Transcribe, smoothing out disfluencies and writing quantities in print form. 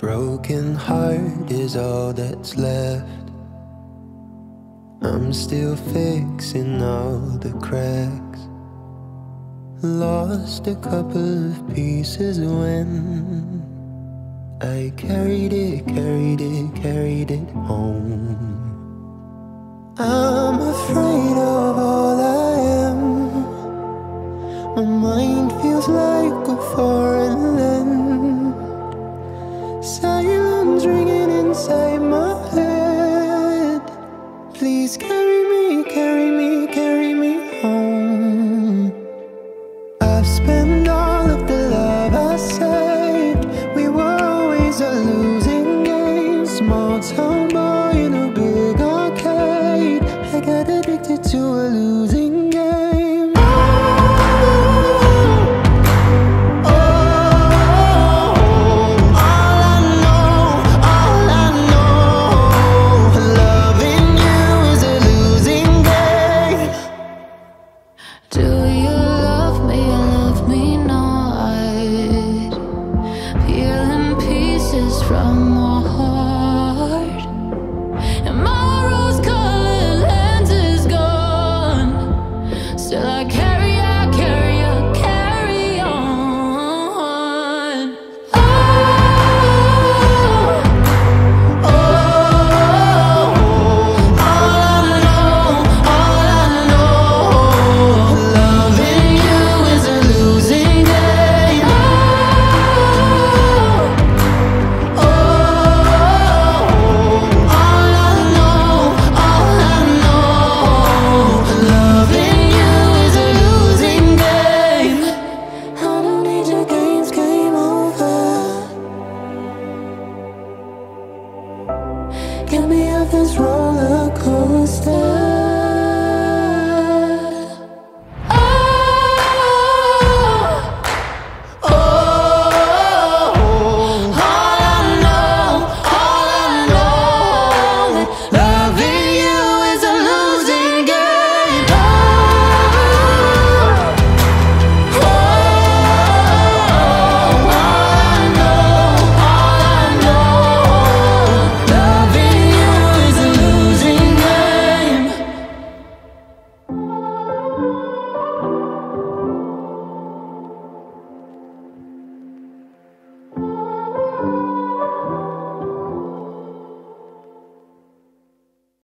broken heart is all that's left. I'm still fixing all the cracks. Lost a couple of pieces when I carried it home. I'm afraid of all I am. My mind feels like a foreign land. Silence ringing inside my head. Please carry me, carry me, carry me home. I've spent all of the love I saved. We were always a losing game. Small town boy in a big arcade. I got addicted to a losing game. From my heart, and my rose-colored lens is gone. Still I carry on. Oh, all I know, loving you is a losing game. Get me off this road.